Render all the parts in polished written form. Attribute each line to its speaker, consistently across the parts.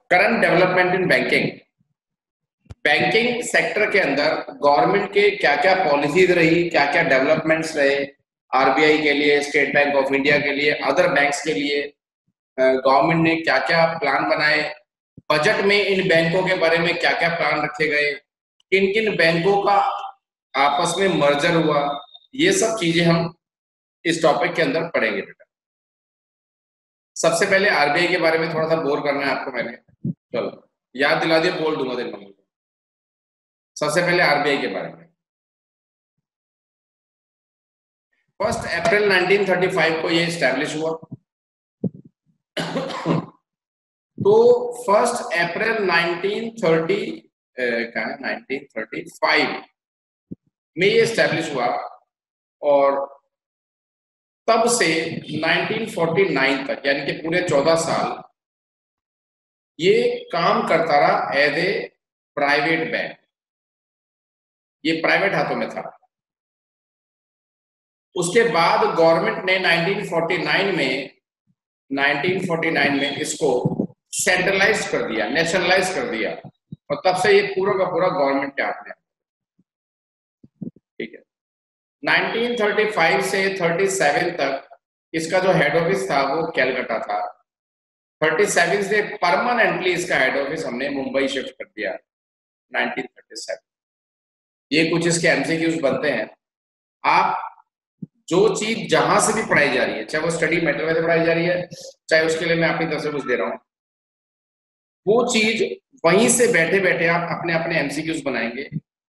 Speaker 1: Current development in banking. Banking sector के अंदर government के क्या क्या पॉलिसीज रही, क्या क्या डेवलपमेंट्स रहे, आरबीआई के लिए, स्टेट बैंक ऑफ इंडिया के लिए, अदर बैंक्स के लिए गवर्नमेंट ने क्या क्या प्लान बनाए, बजट में इन बैंकों के बारे में क्या क्या प्लान रखे गए, किन किन बैंकों का आपस में मर्जर हुआ, ये सब चीजें हम इस टॉपिक के अंदर पढ़ेंगे बेटा। सबसे पहले आरबीआई के बारे में थोड़ा सा बोर करना है आपको मैंने, चलो याद दिला दिया, बोल दूंगा दिन में। सबसे पहले आरबीआई के बारे में, 1 अप्रैल 1935 को ये स्टैब्लिश हुआ। तो 1 अप्रैल 1930 क्या है 1935 में ये स्टैब्लिश हुआ, और तब से 1949 तक यानी कि पूरे 14 साल ये काम करता रहा एज ए प्राइवेट बैंक। ये प्राइवेट हाथों में था। उसके बाद गवर्नमेंट ने 1949 में इसको सेंट्रलाइज कर दिया, नेशनलाइज कर दिया, और तब से ये पूरा का पूरा गवर्नमेंट के हाथ में। ठीक है, 1935 से 37 तक इसका जो हेड ऑफिस था वो कैलकाटा था। 37 से परमानेंटली इसका हेड ऑफिस हमने मुंबई शिफ्ट कर दिया 1937। ये कुछ इसके एमसीक्यूज बनते हैं। आप जो चीज जहां से भी पढ़ाई जा रही है, चाहे वो स्टडी मेटेरियल से पढ़ाई जा रही है, चाहे उसके लिए मैं अपनी तरफ से कुछ दे रहा हूं, वो चीज वहीं से बैठे बैठे आप अपने अपने एमसीक्यूज बनाएंगे।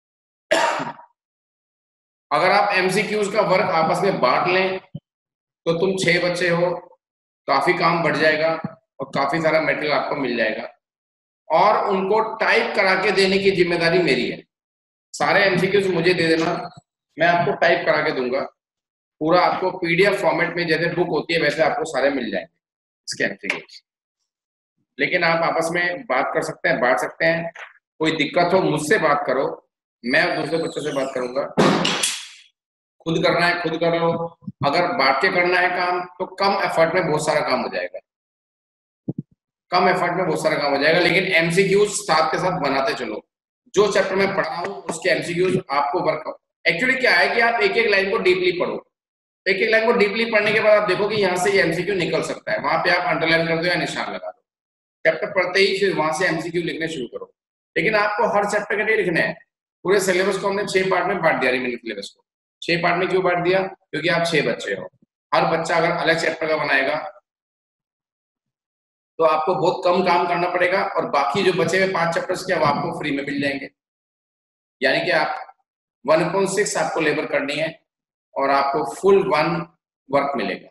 Speaker 1: अगर आप एमसीक्यूज का वर्क आपस में बांट लें तो तुम 6 बच्चे हो, काफी काम बढ़ जाएगा और काफी सारा मटेरियल आपको मिल जाएगा। और उनको टाइप करा के देने की जिम्मेदारी मेरी है। सारे एमसीक्यूज मुझे दे देना, मैं आपको टाइप करा के दूंगा। पूरा आपको पीडीएफ फॉर्मेट में जैसे बुक होती है वैसे आपको सारे मिल जाएंगे इसके एमसीक्यूज। लेकिन आप आपस में बात कर सकते हैं, बांट सकते हैं। कोई दिक्कत हो मुझसे बात करो, मैं दूसरे बच्चों से बात करूंगा। खुद करना है खुद कर लो, अगर बांट के करना है काम तो कम एफर्ट में बहुत सारा काम हो जाएगा, कम एफर्ट में बहुत सारा काम हो जाएगा। लेकिन एमसीक्यूज साथ के साथ बनाते चलो। जो चैप्टर में पढ़ा हूं उसके एमसीक्यूज आपको वर्क, एक्चुअली क्या है कि आप एक एक लाइन को डीपली पढ़ो। एक एक लाइन को डीपली पढ़ने के बाद आप देखो कि यहाँ से ये एमसीक्यू निकल सकता है, वहां पे आप अंडरलाइन कर दो या निशान लगा दो। चैप्टर पढ़ते ही फिर वहां से एमसीक्यू लिखने शुरू करो। लेकिन आपको हर चैप्टर के लिए लिखना है। पूरे सिलेबस को हमने 6 पार्ट में बांट दिया, रिमेनिंग सिलेबस को 6 पार्ट में क्यों बांट दिया? क्योंकि आप 6 बच्चे हो। हर बच्चा अगर अलग चैप्टर का बनाएगा तो आपको बहुत कम काम करना पड़ेगा, और बाकी जो बचे हुए 5 चैप्टर्स के अब आपको फ्री में मिल जाएंगे। यानी कि आप 1/6 आपको लेबर करनी है और आपको फुल 1 वर्क मिलेगा।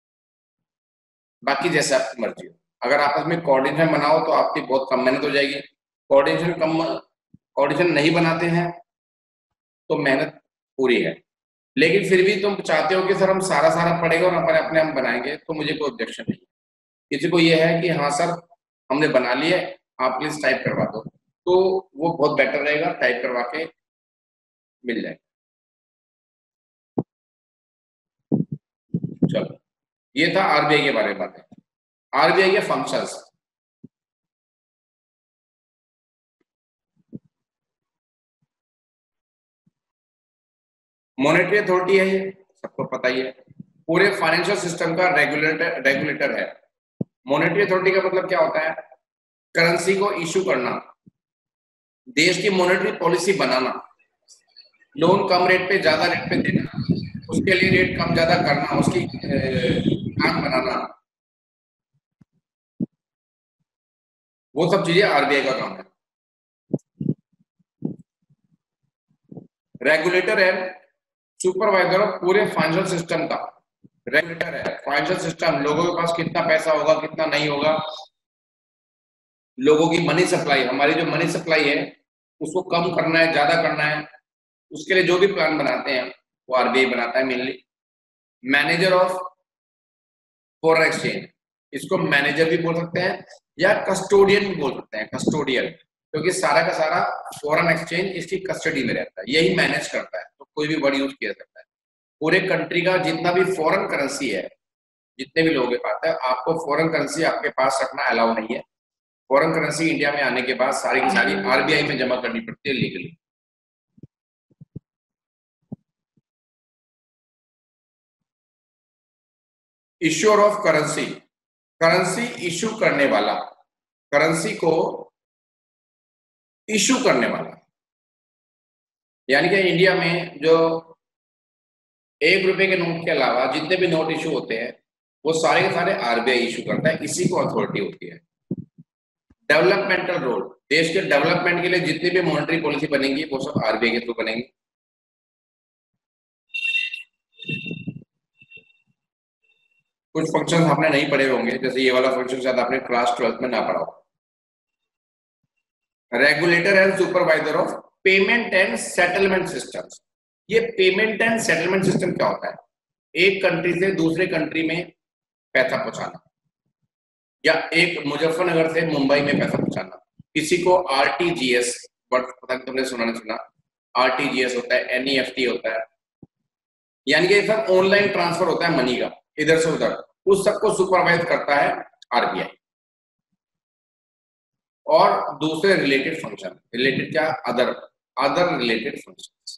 Speaker 1: बाकी जैसे आपकी मर्जी हो। अगर आपस में कोऑर्डिनेशन बनाओ तो आपकी बहुत कम मेहनत हो जाएगी। कोऑर्डिनेशन नहीं बनाते हैं तो मेहनत पूरी है। लेकिन फिर भी तुम चाहते हो कि सर हम सारा सारा पढ़ेंगे और अपने अपने हम बनाएंगे, तो मुझे कोई ऑब्जेक्शन नहीं। किसी को ये है कि हाँ सर हमने बना लिए, आप प्लीज टाइप करवा दो, तो वो बहुत बेटर रहेगा, टाइप करवा के मिल जाएगा। चलो, ये था आरबीआई के बारे में बातें। आरबीआई के फंक्शंस, मॉनेटरी अथॉरिटी है, ये सबको पता ही है, पूरे फाइनेंशियल सिस्टम का रेगुलेटर है। मॉनेटरी अथॉरिटी का मतलब क्या होता है? करेंसी को इशू करना, देश की मॉनेटरी पॉलिसी बनाना, लोन कम रेट पे ज्यादा रेट पे देना, उसके लिए रेट कम ज्यादा करना, उसकी प्लान बनाना, वो सब चीजें आरबीआई का काम है। रेगुलेटर है, सुपरवाइजर ऑफ पूरे फाइनेंशियल सिस्टम का। रेगुलेटर है फाइनेंशियल सिस्टम, लोगों के पास कितना पैसा होगा कितना नहीं होगा, लोगों की मनी सप्लाई, हमारी जो मनी सप्लाई है उसको कम करना है ज्यादा करना है, उसके लिए जो भी प्लान बनाते हैं वो आरबीआई बनाता है mainly. Manager of foreign exchange, इसको मैनेजर भी बोल सकते हैं या कस्टोडियन भी बोल सकते हैं, कस्टोडियन, क्योंकि सारा का सारा फॉरेन एक्सचेंज इसकी कस्टडी में रहता है, यही मैनेज करता है, तो कोई भी वर्ड यूज किया सकता है। पूरे कंट्री का जितना भी फॉरेन करेंसी है, जितने भी लोगों के पास है, आपको फॉरेन करेंसी आपके पास रखना अलाउ नहीं है। फॉरेन करेंसी इंडिया में आने के बाद सारी की सारी आरबीआई में जमा करनी पड़ती है legally. Issuer of currency, currency issue करने वाला, करेंसी को इशू करने वाला, यानी कि इंडिया में जो 1 रुपए के नोट के अलावा जितने भी नोट इशू होते हैं वो सारे के सारे आरबीआई इशू करता है, इसी को अथॉरिटी होती है। डेवलपमेंटल रोल, देश के डेवलपमेंट के लिए जितनी भी मॉनेटरी पॉलिसी बनेंगी वो सब आरबीआई के थ्रू बनेंगी। कुछ फंक्शन आपने नहीं पढ़े होंगे, जैसे ये वाला फंक्शन शायद आपने क्लास 12th में ना पढ़ा हो। Regulator and supervisor of payment and settlement systems. ये पेमेंट एंड सेटलमेंट सिस्टम क्या होता है? एक कंट्री से दूसरे कंट्री में पैसा पहुंचाना, या एक मुजफ्फरनगर से मुंबई में पैसा पहुंचाना। किसी को आरटीजीएस, बट पता नहीं तुमने सुना नहीं सुना, आरटीजीएस होता है, एनईएफटी होता है, यानी कि सब ऑनलाइन ट्रांसफर होता है मनी का इधर से उधर, उस सबको सुपरवाइज करता है आरबीआई। और दूसरे रिलेटेड फंक्शन, रिलेटेड क्या, अदर, अदर रिलेटेड फंक्शंस।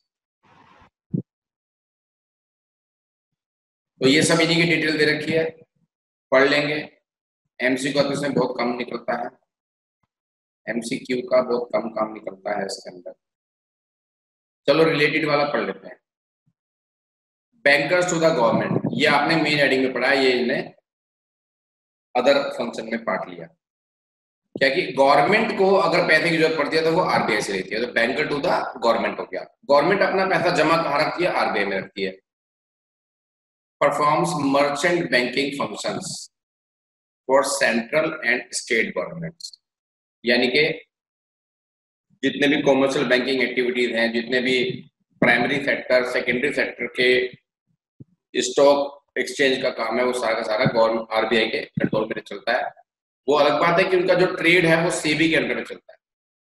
Speaker 1: तो ये सब इन्हीं की डिटेल दे रखी है, पढ़ लेंगे। एमसीक्यू का इसमें बहुत कम निकलता है, एमसीक्यू का बहुत कम काम निकलता है इसके अंदर। चलो रिलेटेड वाला पढ़ लेते हैं। बैंकर्स टू द गवर्नमेंट, ये आपने मेन हेडिंग में पढ़ा है, ये इन्हें अदर फंक्शन में पार्ट लिया। क्या कि गवर्नमेंट को अगर पैसे की जरूरत पड़ती है तो वो आरबीआई से लेती है, तो बैंकर टू द गवर्नमेंट हो गया। गवर्नमेंट अपना पैसा जमा कहाँ रखती है? आरबीआई में रखती है। Performs merchant banking functions for central and state governments, यानी कि जितने भी कॉमर्शियल बैंकिंग एक्टिविटीज हैं, जितने भी प्राइमरी सेक्टर सेकेंडरी सेक्टर के स्टॉक एक्सचेंज का काम है, वो सारा का सारा गवर्नमेंट आरबीआई के कंट्रोल में चलता है। वो अलग बात है कि उनका जो ट्रेड है वो सेबी के अंडर में चलता है,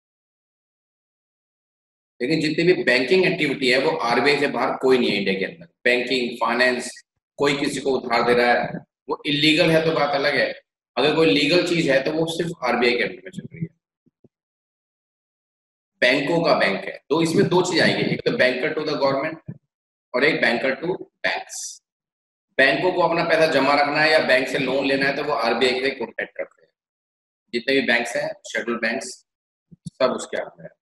Speaker 1: लेकिन जितनी भी बैंकिंग एक्टिविटी है वो आरबीआई से बाहर कोई नहीं है इंडिया के अंदर। बैंकिंग, फाइनेंस, कोई किसी को उधार दे रहा है, वो इलीगल है तो बात अलग है, अगर कोई लीगल चीज है तो वो सिर्फ आरबीआई के अंडर में चल रही है। बैंकों का बैंक है, तो इसमें दो चीज आएगी, एक तो बैंकर टू द गवर्नमेंट और एक बैंकर टू बैंक्स। बैंकों को अपना पैसा जमा रखना है या बैंक से लोन लेना है तो वो आरबीआई से कॉन्टेक्ट करते हैं। जितने भी बैंक्स हैं, शेड्यूल बैंक्स, सब उसके अंदर है।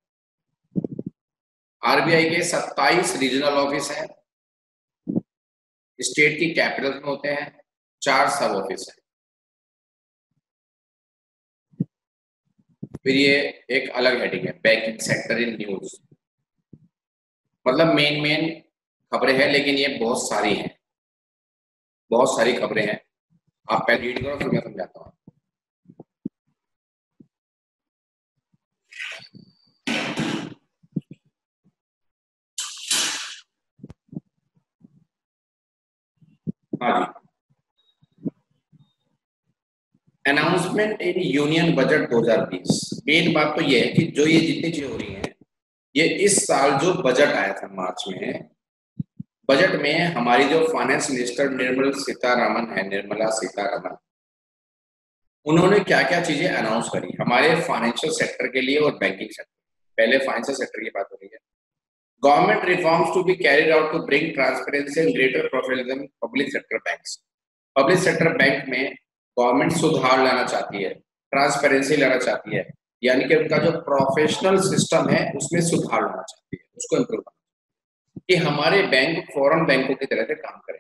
Speaker 1: आरबीआई के 27 रीजनल ऑफिस हैं, स्टेट की कैपिटल में होते हैं, 4 सब ऑफिस हैं। फिर ये एक अलग हेडिंग है, बैंकिंग सेक्टर इन न्यूज, मतलब मेन मेन खबरें हैं, लेकिन ये बहुत सारी हैं, बहुत सारी खबरें हैं। आप पहले रीड करो फिर मैं समझाता हूँ। हाँ जी, announcement in union budget 2020। Main बात तो ये है कि जो ये जितनी चीजें हो रही हैं, ये इस साल जो बजट आया था मार्च में, बजट में हमारी जो फाइनेंस मिनिस्टर निर्मला सीतारमन, उन्होंने क्या क्या चीजें अनाउंस करी हमारे फाइनेंशियल सेक्टर के लिए और बैंकिंग सेक्टर। पहले फाइनेंशियल सेक्टर की बात हो रही है। Government reforms to be carried out to bring transparency and greater professionalism public sector banks. Public sector bank में गवर्नमेंट सुधार लाना चाहती है, ट्रांसपेरेंसी लाना चाहती है, यानी कि उनका जो प्रोफेशनल सिस्टम है उसमें सुधार लाना चाहती है, उसको इम्प्रूव करना, कि हमारे बैंक फॉरेन बैंकों की तरह से काम करें।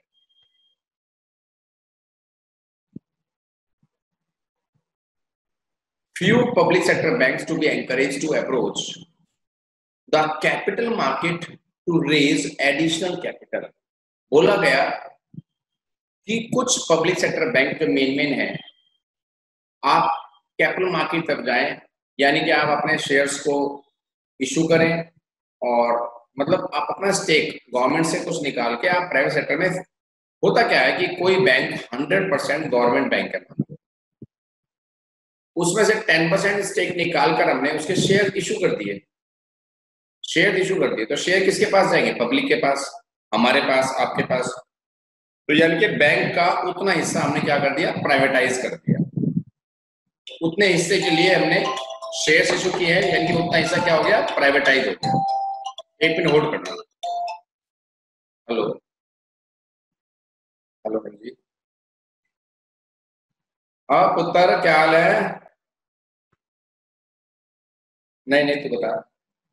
Speaker 1: Few public sector banks to be encouraged to approach the capital market to raise additional capital। बोला गया कि कुछ पब्लिक सेक्टर बैंक जो मेन है, आप कैपिटल मार्केट तक जाएं, यानी कि आप अपने शेयर्स को इशू करें, और मतलब आप अपना स्टेक गवर्नमेंट से कुछ निकाल के आप प्राइवेट सेक्टर में। होता क्या है कि कोई बैंक 100% गवर्नमेंट बैंक है, उसमें से 10% स्टेक निकाल कर हमने उसके शेयर इशू कर दिए, शेयर इशू कर दिए, तो शेयर किसके पास जाएंगे? पब्लिक के पास, हमारे पास, आपके पास। तो यानी कि बैंक का उतना हिस्सा हमने क्या कर दिया? प्राइवेटाइज कर दिया। उतने हिस्से के लिए हमने शेयर इशू किए हैं, यानी कि उतना हिस्सा क्या हो गया, प्राइवेटाइज हो गया। एक मिनट होल्ड करना। हेलो हेलो हाँ जी। हाँ पुत्र, क्या हाल है? नहीं नहीं, तू बता।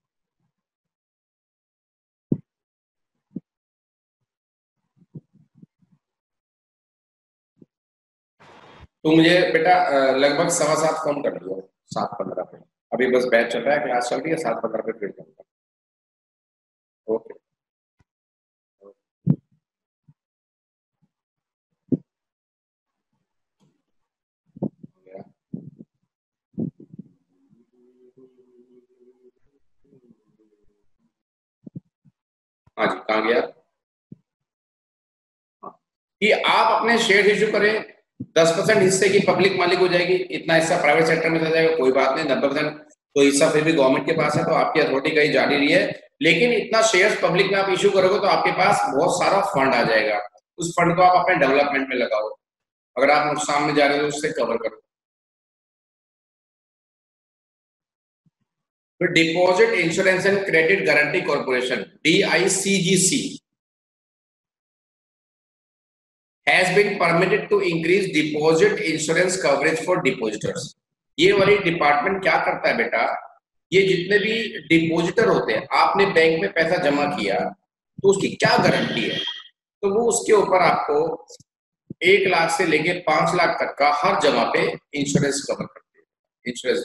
Speaker 1: तू मुझे बेटा लगभग 7:15 फोन कर दियो, 7:15 पे। अभी बस बैच चल रहा है, क्लास चल रही है, 7:15 पे फिर करूंगा। ओके। हाँ जी, कहाँ गया? हाँ। कि आप अपने शेयर इश्यू करें, 10% हिस्से की पब्लिक मालिक हो जाएगी, इतना हिस्सा प्राइवेट सेक्टर में चला जाएगा, कोई बात नहीं। 90% तो हिस्सा फिर भी गवर्नमेंट के पास है, तो आपकी अथॉरिटी कहीं जा नहीं रही है। लेकिन इतना शेयर पब्लिक में आप इश्यू करोगे तो आपके पास बहुत सारा फंड आ जाएगा। उस फंड को आप अपने डेवलपमेंट में लगाओ। अगर आप नुकसान में जा रहे हो तो उससे कवर करो। फिर deposit insurance and credit guarantee corporation, DICGC has been permitted to increase deposit insurance coverage for depositors। ये वाली डिपार्टमेंट क्या करता है बेटा, ये जितने भी डिपॉजिटर होते हैं, आपने बैंक में पैसा जमा किया तो उसकी क्या गारंटी है, तो वो उसके ऊपर आपको 1 लाख से लेके 5 लाख तक का हर जगह पे इंश्योरेंस कवर करते हैं, insurance.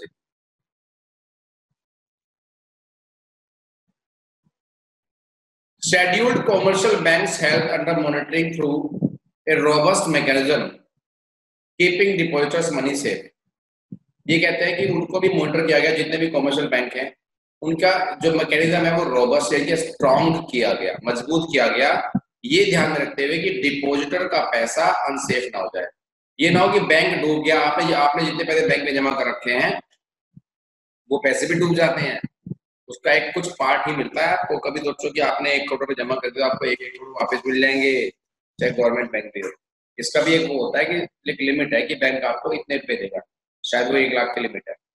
Speaker 1: Scheduled commercial banks held under monitoring through a robust mechanism, keeping depositors money safe। ये कहते हैं कि उनको भी मॉनिटर किया गया, जितने भी कमर्शियल बैंक हैं उनका जो मैकेनिज्म है वो रोबस्ट है, कि स्ट्रॉन्ग किया गया, मजबूत किया गया। ये ध्यान में रखते हुए कि डिपॉजिटर का पैसा अनसेफ ना हो जाए। ये ना हो कि बैंक डूब गया, आपने आपने जितने पैसे बैंक में जमा कर रखे हैं वो पैसे भी डूब जाते हैं, उसका एक कुछ पार्ट ही मिलता है आपको। कभी सोचो कि आपने 1 करोड़ रुपए जमा कर दिया, आपको 1-1 करोड़ वापस मिल जाएंगे, चाहे गवर्नमेंट बैंक दे। इसका भी एक वो होता है कि एक लिमिट है कि बैंक आपको इतने रुपए देगा, शायद वो 1 लाख की लिमिट है।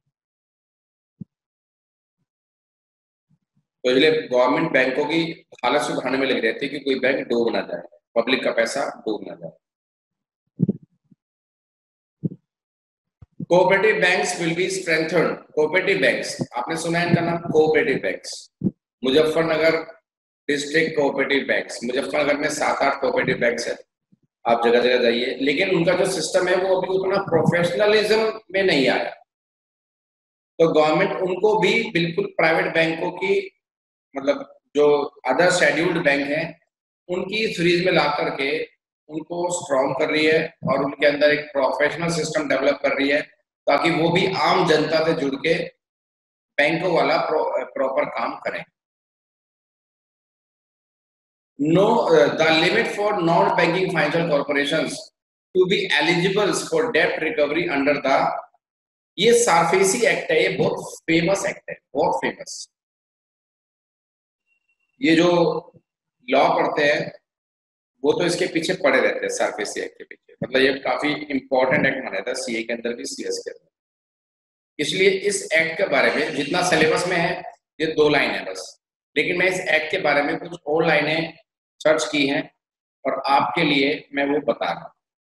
Speaker 1: तो इसलिए गवर्नमेंट बैंकों की हालत सुधारने में लगी रहती है कि कोई बैंक डूब ना जाए, पब्लिक का पैसा डूब ना जाए। Cooperative banks will be strengthened. Cooperative banks, आपने सुना है इनका नाम, cooperative banks. Muzaffarnagar district cooperative banks, Muzaffarnagar में 7-8 कोऑपरेटिव बैंक्स है, आप जगह जगह जाइए। लेकिन उनका जो सिस्टम है वो अभी उतना प्रोफेशनलिज्म में नहीं आया, तो गवर्नमेंट उनको भी बिल्कुल प्राइवेट बैंकों की, मतलब जो अदर शेड्यूल्ड बैंक हैं उनकी सीरीज में ला करके उनको स्ट्रॉन्ग कर रही है, और उनके अंदर एक प्रोफेशनल सिस्टम डेवलप कर रही है, ताकि वो भी आम जनता से जुड़ के बैंकों वाला प्रॉपर काम करें। No, the limit for non banking financial corporations to be eligible for डेब्ट रिकवरी अंडर द, ये सारफेसी एक्ट है, ये बहुत फेमस एक्ट है, बहुत फेमस। ये जो लॉ पढ़ते हैं वो तो इसके पीछे पड़े रहते हैं, सरफेसी एक्ट के पीछे। मतलब ये काफी इंपॉर्टेंट एक्ट माना जाता है, सीए के अंदर भी, सीएस के अंदर। इसलिए इस एक्ट के बारे में जितना सिलेबस में है, ये 2 लाइन है बस। लेकिन मैं इस एक्ट के बारे में कुछ और लाइनें सर्च की हैं और आपके लिए मैं वो बता रहा हूँ।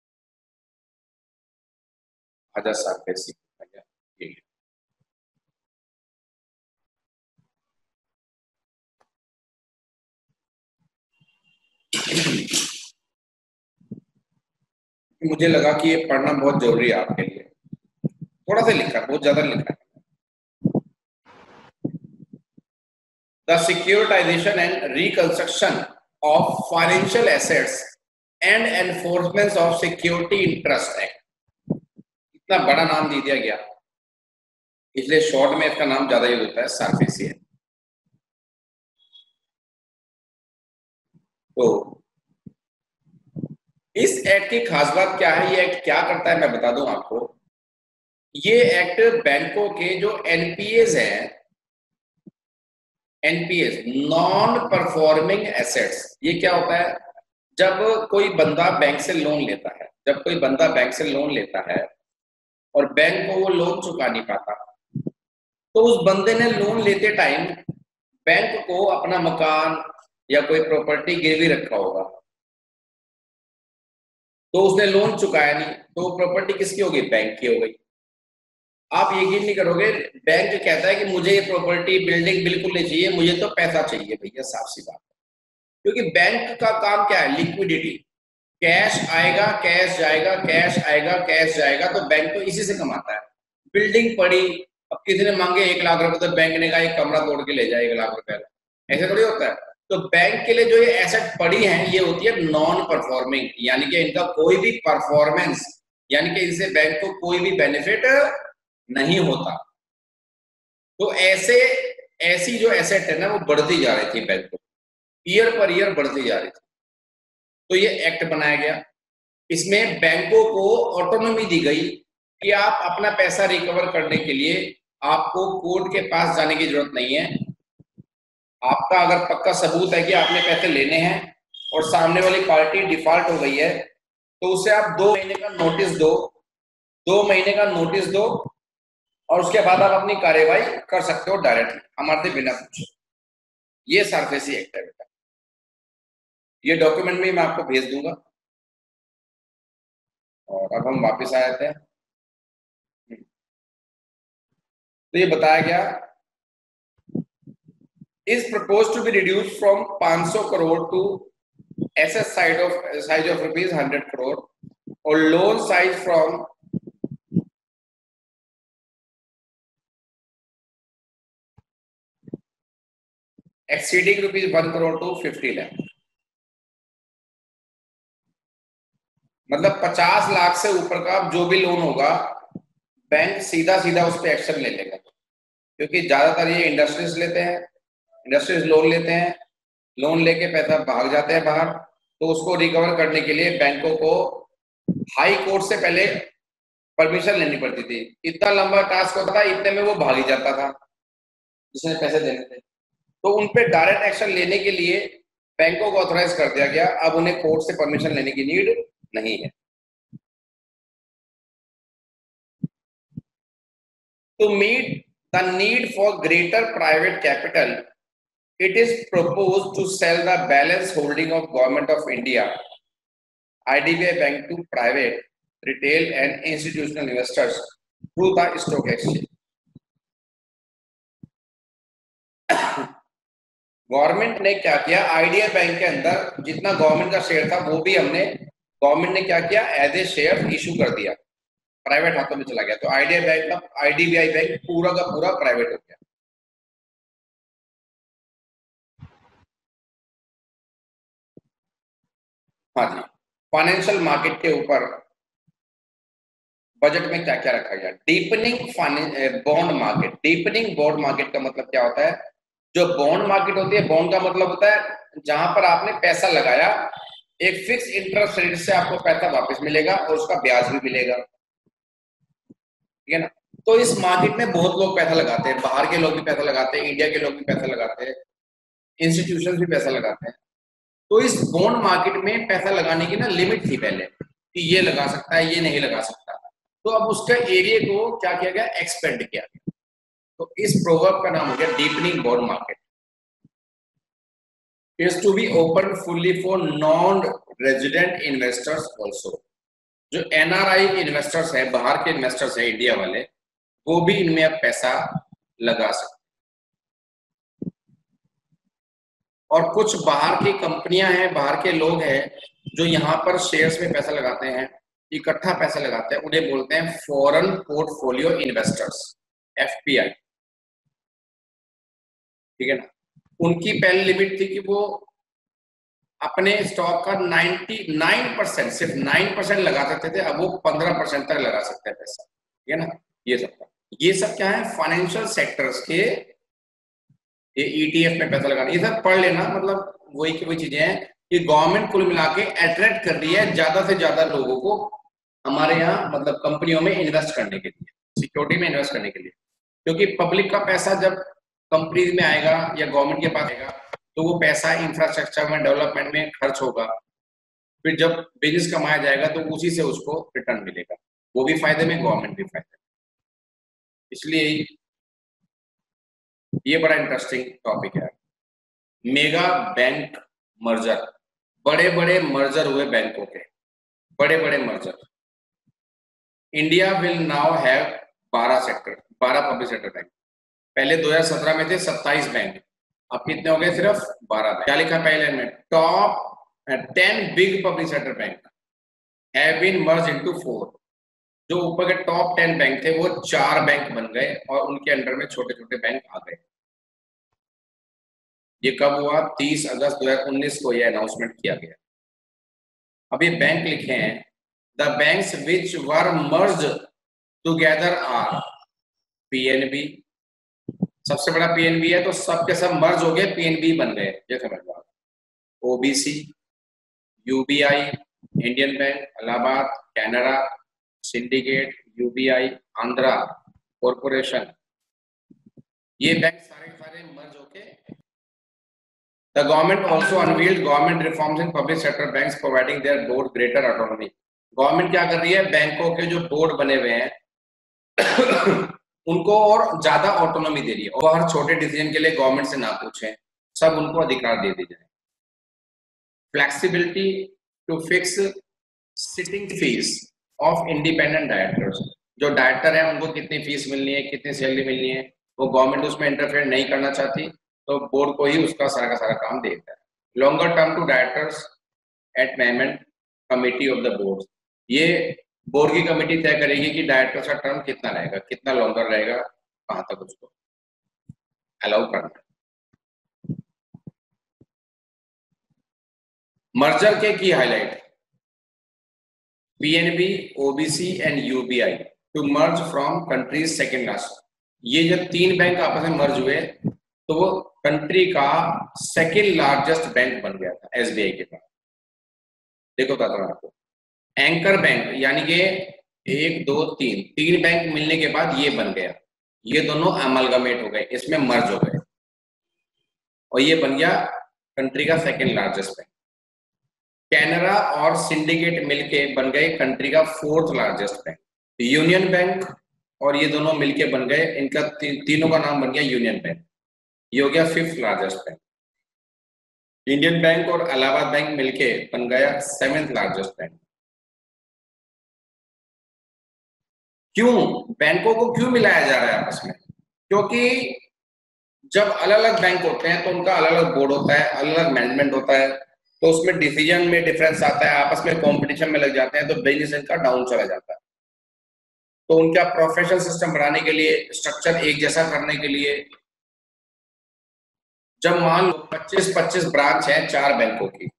Speaker 1: आजा सरफेसी, ठीक है। मुझे लगा कि ये पढ़ना बहुत जरूरी है आपके लिए, थोड़ा सा लिखा, बहुत ज्यादा लिखा है। The securitization and reconstruction of financial assets and enforcement of security interest act, इतना बड़ा नाम दे दिया गया, इसलिए शॉर्ट में इसका नाम ज्यादा यूज होता है, सरफेसी है। तो इस एक्ट की खास बात क्या है, ये एक्ट क्या करता है मैं बता दूं आपको। ये एक्ट बैंकों के जो एनपीएस हैं, एनपीएस नॉन परफॉर्मिंग एसेट्स, ये क्या होता है, जब कोई बंदा बैंक से लोन लेता है, जब कोई बंदा बैंक से लोन लेता है और बैंक को वो लोन चुका नहीं पाता, तो उस बंदे ने लोन लेते टाइम बैंक को अपना मकान या कोई प्रॉपर्टी गिरवी रखा होगा, तो उसने लोन चुकाया नहीं, तो प्रॉपर्टी किसकी होगी? बैंक की हो गई। आप यकीन नहीं करोगे, बैंक कहता है कि मुझे ये प्रॉपर्टी बिल्डिंग बिल्कुल नहीं चाहिए, मुझे तो पैसा चाहिए भैया, साफ सी बात है। क्योंकि बैंक का काम क्या है? लिक्विडिटी। कैश आएगा कैश जाएगा, कैश आएगा कैश जाएगा, तो बैंक तो इसी से कमाता है। बिल्डिंग पड़ी, अब किसी ने मांगे 1 लाख रुपए, तो बैंक ने कहा एक कमरा तोड़ के ले जाए 1 लाख रुपए का, ऐसे थोड़ी होता है। तो बैंक के लिए जो ये एसेट पड़ी है, ये होती है नॉन परफॉर्मिंग, यानी कि इनका कोई भी परफॉर्मेंस, यानी कि इनसे बैंक को कोई भी बेनिफिट नहीं होता। तो ऐसी जो एसेट है ना, वो बढ़ती जा रही थी बैंक को, ईयर पर ईयर बढ़ती जा रही थी। तो ये एक्ट बनाया गया, इसमें बैंकों को ऑटोनॉमी दी गई कि आप अपना पैसा रिकवर करने के लिए आपको कोर्ट के पास जाने की जरूरत नहीं है। आपका अगर पक्का सबूत है कि आपने पैसे लेने हैं और सामने वाली पार्टी डिफॉल्ट हो गई है, तो उसे आप 2 महीने का नोटिस दो, 2 महीने का नोटिस दो, और उसके बाद आप अपनी कार्यवाही कर सकते हो डायरेक्टली, हमारे बिना पूछे। ये सरफेसी एक्ट है बेटा, ये डॉक्यूमेंट में मैं आपको भेज दूंगा। और अब हम वापस आ जाते हैं। तो ये बताया गया, is proposed to be reduced from 500 crore to asset size of rupees 100 crore or loan size from exceeding rupees 1 crore to 50 lakh। मतलब 50 लाख से ऊपर का जो भी लोन होगा, बैंक सीधा सीधा उस पर एक्शन ले लेगा। क्योंकि ज्यादातर ये इंडस्ट्रीज लेते हैं, इंडस्ट्रीज लोन लेते हैं, लोन लेके पैसा भाग जाते हैं बाहर, तो उसको रिकवर करने के लिए बैंकों को हाई कोर्ट से पहले परमिशन लेनी पड़ती थी। इतना लंबा टास्क होता था, इतने में वो भाग ही जाता था जिसने पैसे देने थे। तो उन पे डायरेक्ट एक्शन लेने के लिए बैंकों को ऑथराइज कर दिया गया, अब उन्हें कोर्ट से परमिशन लेने की नीड नहीं है। To meet the need for greater private capital, it is proposed to sell the balance holding of Government of India, IDBI Bank, to private, retail and institutional investors through the stock exchange. Government ने क्या किया, IDBI bank के अंदर जितना government का share था वो भी हमने, गवर्नमेंट ने क्या किया, एज ए शेयर इशू कर दिया, प्राइवेट हाथों में चला गया। तो आईडीबीआई बैंक पूरा का पूरा प्राइवेट हो गया। हाँ जी, फाइनेंशियल मार्केट के ऊपर बजट में क्या क्या रखा गया? Deepening bond market. Deepening bond market का मतलब क्या होता है? जो बॉन्ड मार्केट होती है, बॉन्ड का मतलब होता है जहां पर आपने पैसा लगाया, एक फिक्स इंटरेस्ट रेट से आपको पैसा वापस मिलेगा और उसका ब्याज भी मिलेगा, ठीक है ना। तो इस मार्केट में बहुत लोग पैसा लगाते हैं, बाहर के लोग भी पैसा लगाते हैं, इंडिया के लोग भी पैसा लगाते हैं, इंस्टीट्यूशन भी पैसा लगाते हैं। तो इस बॉन्ड मार्केट में पैसा लगाने की ना लिमिट थी पहले, कि ये लगा सकता है, ये नहीं लगा सकता। तो अब उसका एरिया को क्या किया गया, एक्सपेंड किया गया। तो इस प्रोवर्ब का नाम हो गया deepening bond market. Is to be open fully for non resident investors also. जो एनआरआई इन्वेस्टर्स है, बाहर के इन्वेस्टर्स है इंडिया वाले, वो भी इनमें अब पैसा लगा सकते। और कुछ बाहर की कंपनियां हैं, बाहर के लोग हैं जो यहाँ पर शेयर्स में पैसा लगाते हैं, इकट्ठा पैसा लगाते हैं, उन्हें बोलते हैं फॉरेन पोर्टफोलियो इन्वेस्टर्स, एफपीआई, ठीक है ना। उनकी पहली लिमिट थी कि वो अपने स्टॉक का 99%, सिर्फ 9% लगा सकते थे, अब वो 15% तक लगा सकते हैं पैसा, ठीक है ना। ये सब क्या है, फाइनेंशियल सेक्टर्स के, ये ईटीएफ में पैसा लगाना, ये सब पढ़ लेना। मतलब वही की वही चीजें हैं कि गवर्नमेंट कुल मिला के अट्रैक्ट कर रही है ज्यादा से ज्यादा लोगों को हमारे यहाँ, मतलब कंपनियों में इन्वेस्ट करने के लिए, सिक्योरिटी में इन्वेस्ट करने के लिए। क्योंकि पब्लिक का पैसा जब कंपनीज में आएगा या गवर्नमेंट के पास आएगा, तो वो पैसा इंफ्रास्ट्रक्चर में, डेवलपमेंट में खर्च होगा, फिर जब बिजनेस कमाया जाएगा तो उसी से उसको रिटर्न मिलेगा। वो भी फायदे में, गवर्नमेंट भी फायदे में। इसलिए ये बड़ा इंटरेस्टिंग टॉपिक है। मेगा बैंक मर्जर, बड़े बड़े मर्जर हुए बैंकों के, बड़े बड़े merger. India will now have 12 public sector bank. पहले 2017 में थे 27 बैंक, अब कितने हो गए? सिर्फ 12 बैंक। क्या लिखा पहले में? Top 10 big public sector bank have been merge into 4। जो ऊपर के टॉप 10 बैंक थे वो 4 बैंक बन गए और उनके अंडर में छोटे छोटे बैंक आ गए। ये कब हुआ? 30 अगस्त 2019 को ये अनाउंसमेंट किया गया। अब ये बैंक लिखे हैं, the banks which were merge together are PNB. सबसे बड़ा पीएनबी है, तो सब के सब मर्ज हो गए, पीएनबी बन गए, ये समझ लो। OBC, UBI, Indian bank, Allahabad, Canara, Syndicate, UBI, Andhra corporation, ये बैंक सारे सारे मर्ज होके। The government also unveiled government reforms in public sector banks, providing their board greater autonomy. Government क्या कर रही है? बैंकों के जो बोर्ड बने हुए हैं उनको और ज्यादा ऑटोनॉमी दे रही है, और हर छोटे डिसीजन के लिए गवर्नमेंट से ना पूछें, सब उनको अधिकार दे दी जाए। Flexibility to fix sitting fees of independent directors. जो डायरेक्टर है उनको कितनी फीस मिलनी है, कितनी सैलरी मिलनी है, वो गवर्नमेंट उसमें इंटरफेयर नहीं करना चाहती, तो बोर्ड को ही उसका सारा का सारा काम देता है। Longer term to directors at payment committee of the board. ये बोर्ड की कमेटी तय करेगी कि डायरेक्टर का टर्म कितना रहेगा, कितना लॉन्गर रहेगा, कहां तक उसको अलाउ करना है। मर्जर के की highlight, PNB, OBC and UBI to merge from country's second largest. ये जब 3 बैंक आपस में मर्ज हुए तो वो कंट्री का सेकेंड लार्जेस्ट बैंक बन गया था एसबीआई के पास। देखो बताता हूं आपको, एंकर बैंक यानी कि 1 2 3 बैंक मिलने के बाद ये बन गया, ये दोनों अमलगमेट हो गए, इसमें मर्ज हो गए और ये बन गया कंट्री का सेकेंड लार्जेस्ट बैंक। कैनरा और सिंडिकेट मिलके बन गए कंट्री का 4th largest bank. Union bank और ये दोनों मिलके बन गए, इनका तीनों का नाम बन गया यूनियन बैंक, ये हो गया 5th largest bank. Indian bank और इलाहाबाद बैंक मिलके बन गया 7th लार्जेस्ट बैंक। क्यों बैंकों को क्यों मिलाया जा रहा है आपस में? क्योंकि जब अलग अलग बैंक होते हैं तो उनका अलग अलग बोर्ड होता है, अलग अलग मैनेजमेंट होता है, तो उसमें डिसीजन में डिफरेंस आता है, आपस में कंपटीशन में लग जाते हैं, तो बिजनेस इनका डाउन चला जाता है। तो उनका प्रोफेशनल सिस्टम बढ़ाने के लिए, स्ट्रक्चर एक जैसा करने के लिए, जब मान लो 25-25 ब्रांच है 4 बैंकों की,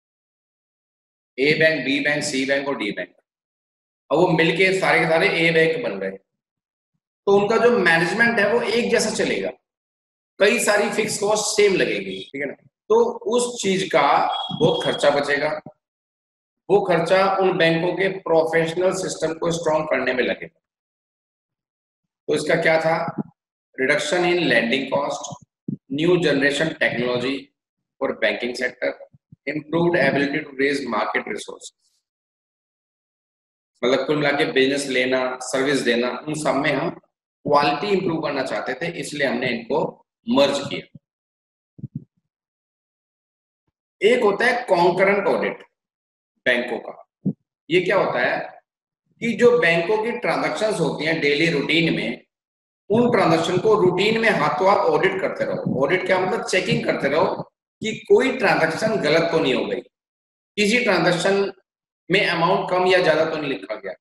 Speaker 1: A bank, B bank, C bank और डी बैंक, और वो मिलके सारे के सारे ए बैंक बन गए, तो उनका जो मैनेजमेंट है वो एक जैसा चलेगा, कई सारी फिक्स कॉस्ट सेम लगेगी, ठीक है ना? तो उस चीज का बहुत खर्चा बचेगा, वो खर्चा उन बैंकों के प्रोफेशनल सिस्टम को स्ट्रॉन्ग करने में लगेगा। तो इसका क्या था? Reduction in landing cost, new generation technology for banking sector, improved ability to raise market resources. मतलब कुल मिला के बिजनेस लेना, सर्विस देना, उन सब में हम क्वालिटी इंप्रूव करना चाहते थे, इसलिए हमने इनको मर्ज किया। एक होता है कॉन्करेंट ऑडिट बैंकों का। ये क्या होता है कि जो बैंकों की ट्रांजैक्शंस होती हैं डेली रूटीन में, उन ट्रांजैक्शन को रूटीन में हाथों हाथ ऑडिट करते रहो। ऑडिट क्या मतलब? चेकिंग करते रहो कि कोई ट्रांजैक्शन गलत तो नहीं हो गई, किसी ट्रांजैक्शन में अमाउंट कम या ज्यादा तो नहीं लिखा गया।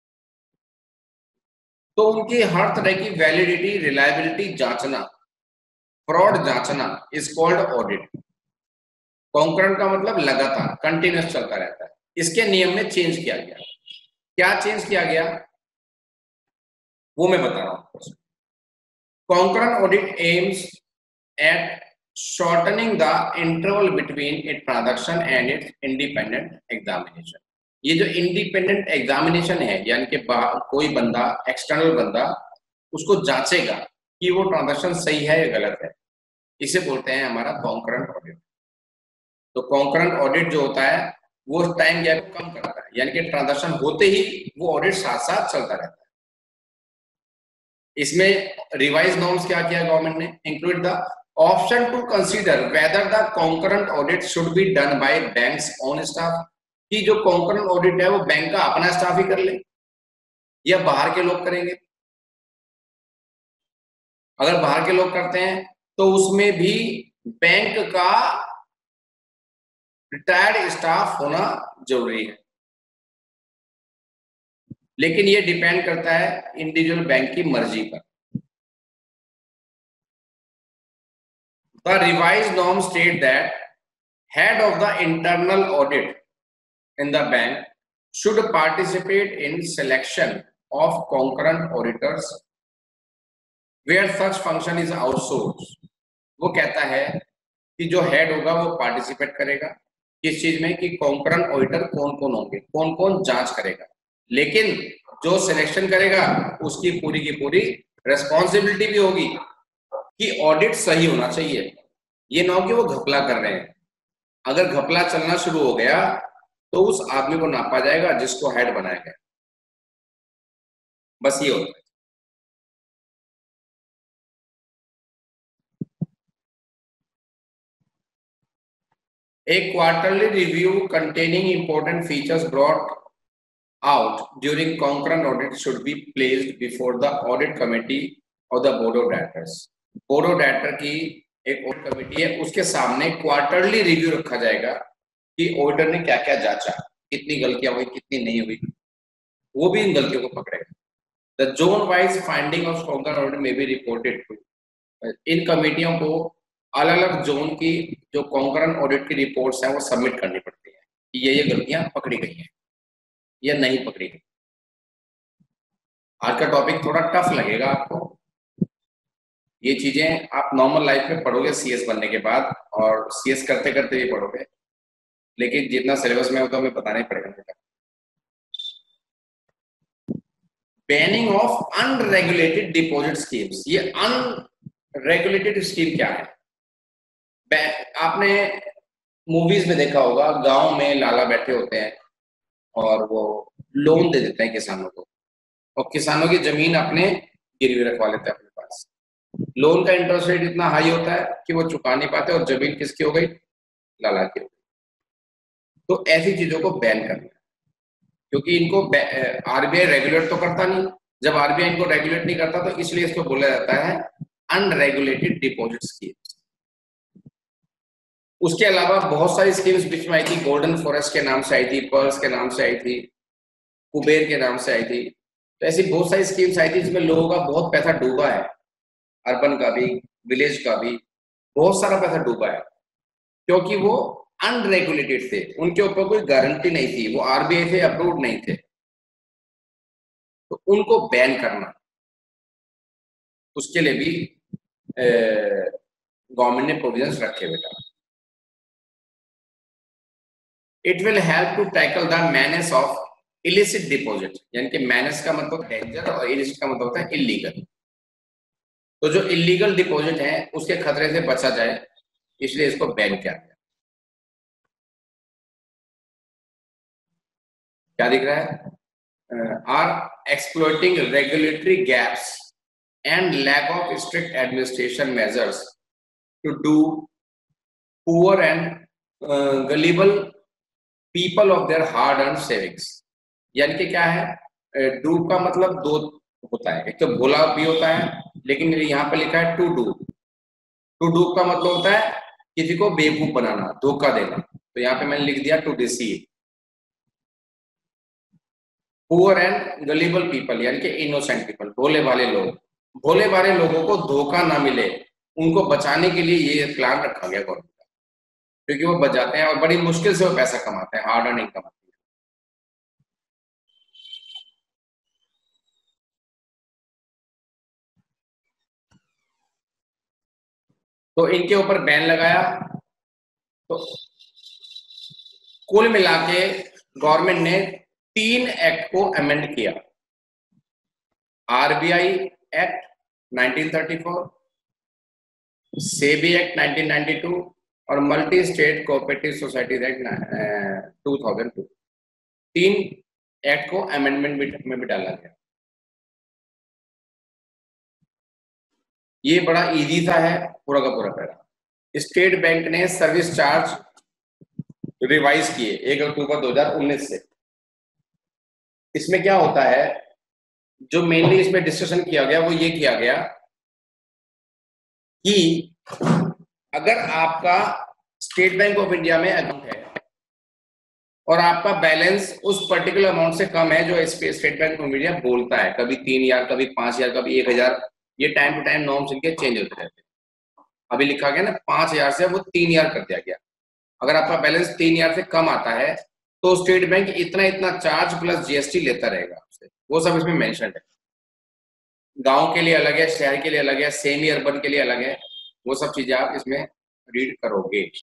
Speaker 1: तो उनकी हर तरह की वैलिडिटी, रिलायबिलिटी जांचना, फ्रॉड जांचना इज कॉल्ड ऑडिट। कॉन्करेंट का मतलब लगातार, कंटिन्यूस चलता रहता है। इसके नियम में चेंज किया गया। क्या चेंज किया गया वो मैं बता रहा हूं। Concurrent audit aims at shortening the interval between a transaction and its independent examination। ये जो इंडिपेंडेंट एग्जामिनेशन है, यानी कि कोई बंदा, एक्सटर्नल बंदा उसको जांचेगा कि वो ट्रांजैक्शन सही है या गलत है, इसे बोलते हैं हमारा कॉन्करेंट ऑडिट। तो कॉन्करेंट ऑडिट जो होता है वो टाइम गैप कम करता है, यानी कि ट्रांजैक्शन होते ही वो ऑडिट साथ साथ चलता रहता है। इसमें रिवाइज नॉर्म्स क्या किया गवर्नमेंट ने, include the option to consider whether the concurrent audit should be done by banks own staff, कि जो कॉन्करेंट ऑडिट है वो बैंक का अपना स्टाफ ही कर ले या बाहर के लोग करेंगे। अगर बाहर के लोग करते हैं तो उसमें भी बैंक का रिटायर्ड स्टाफ होना जरूरी है, लेकिन ये डिपेंड करता है इंडिविजुअल बैंक की मर्जी पर। The revised norms state that head of the internal audit in the bank should participate in selection of concurrent auditors where such function is outsourced। वो कहता है कि जो हेड होगा वो पार्टिसिपेट करेगा किस चीज में, कि कॉन्करेंट ऑडिटर कौन कौन होंगे, कौन कौन जांच करेगा, लेकिन जो सिलेक्शन करेगा उसकी की पूरी रेस्पॉन्सिबिलिटी भी होगी कि ऑडिट सही होना चाहिए। ये ना हो कि वो घपला कर रहे हैं। अगर घपला चलना शुरू हो गया तो उस आदमी को नापा जाएगा जिसको हेड बनाया गया। बस ये होता है। A quarterly review containing important features brought out during concurrent audit should be placed before the audit committee or the board of directors। Board of director की एक ऑडिट कमेटी है, उसके सामने क्वार्टरली रिव्यू रखा जाएगा कि ऑडिटर ने क्या क्या जांचा, कितनी गलतियां हुई कितनी नहीं हुई, वो भी इन गलतियों को पकड़ेगा। The zone wise finding of concurrent audit may be reported to। इन कमेटियों को अलग अलग जोन की जो कॉन्करेंट ऑडिट की रिपोर्ट्स हैं वो सबमिट करनी पड़ती है कि ये गलतियां पकड़ी गई हैं या नहीं पकड़ी गई। आज का टॉपिक थोड़ा टफ लगेगा आपको, ये चीजें आप नॉर्मल लाइफ में पढ़ोगे सीएस बनने के बाद, और सीएस करते करते भी पढ़ोगे, लेकिन जितना सिलेबस में होता है हमें बताना ही पड़ेगा। Banning of unregulated deposit schemes. ये अनरेगुलेटेड स्कीम क्या है? आपने मूवीज में देखा होगा, गांव में लाला बैठे होते हैं और वो लोन दे देते हैं किसानों को, और किसानों की जमीन अपने गिरवी रखवा लेते हैं अपने पास। लोन का इंटरेस्ट रेट इतना हाई होता है कि वो चुका नहीं पाते और जमीन किसकी हो गई? लाला की हो गई। तो ऐसी चीजों को बैन करना है, क्योंकि इनको आरबीआई रेगुलेट तो करता नहीं। जब आरबीआई इनको रेगुलेट नहीं करता तो इसलिए इसको बोला जाता है अनरेगुलेटेड डिपॉजिट स्कीम। उसके अलावा बहुत सारी स्कीम्स बीच में आई थी, गोल्डन फॉरेस्ट के नाम से आई थी, पर्ल्स के नाम से आई थी, कुबेर के नाम से आई थी। तो ऐसी बहुत सारी स्कीम्स आई थी जिसमें लोगों का बहुत पैसा डूबा है, अर्बन का भी विलेज का भी बहुत सारा पैसा डूबा है, क्योंकि वो अनरेगुलेटेड थे, उनके ऊपर कोई गारंटी नहीं थी, वो आरबीआई से अप्रूव्ड नहीं थे। तो उनको बैन करना, उसके लिए भी गवर्नमेंट ने प्रोविजंस रखे बेटा। It will help to tackle the menace of illicit deposit, यानी कि मैनेस का मतलब डेंजर और इलिसिट का मतलब होता है इलीगल। तो जो इलीगल डिपॉजिट है उसके खतरे से बचा जाए, इसलिए इसको बैन किया गया। क्या दिख रहा है? Are exploiting regulatory gaps and lack of strict administration measures to do poor and gullible people of their hard earned savings। यानी कि क्या है, डू का मतलब दो होता है, एक तो भोला भी होता है, लेकिन यहाँ पे लिखा है टू डू। टू डू का मतलब होता है किसी को बेवकूफ बनाना, धोखा देना, तो यहाँ पे मैंने लिख दिया to deceive. Poor and gullible people यानी कि इनोसेंट पीपल, भोले भाले लोग, भोले भाले लोगों को धोखा ना मिले उनको बचाने के लिए ये प्लान रखा गया गवर्नमेंट का, क्योंकि वो बच जाते हैं और बड़ी मुश्किल से वो पैसा कमाते हैं, हार्ड अर्न इनकम। तो इनके ऊपर बैन लगाया। तो कुल मिला के गवर्नमेंट ने 3 एक्ट को अमेंड किया। आरबीआई एक्ट 1934, सेबी एक्ट 1992 और multi state cooperative societies act 2002, 3 act को अमेंडमेंट में भी डाला गया। ये बड़ा इजी सा है पूरा का पूरा पैरा। स्टेट बैंक ने सर्विस चार्ज रिवाइज किए 1 अक्टूबर 2019 से। इसमें क्या होता है, जो मेनली इसमें डिस्कशन किया गया वो ये किया गया कि अगर आपका स्टेट बैंक ऑफ इंडिया में अकाउंट है और आपका बैलेंस उस पर्टिकुलर अमाउंट से कम है जो स्टेट बैंक ऑफ इंडिया बोलता है, कभी 3,000, कभी 5,000, कभी 1,000, ये टाइम टू टाइम नॉर्म्स इनके चेंज होते रहते हैं। अभी लिखा गया ना 5,000 से वो 3,000 कर दिया गया। अगर आपका बैलेंस 3,000 से कम आता है तो स्टेट बैंक इतना इतना चार्ज प्लस जीएसटी लेता रहेगा आपसे, वो सब इसमें मेंशन है। गांव के लिए अलग है, शहर के लिए अलग है, सेमी अर्बन के लिए अलग है, वो सब चीजें आप इसमें रीड करोगे।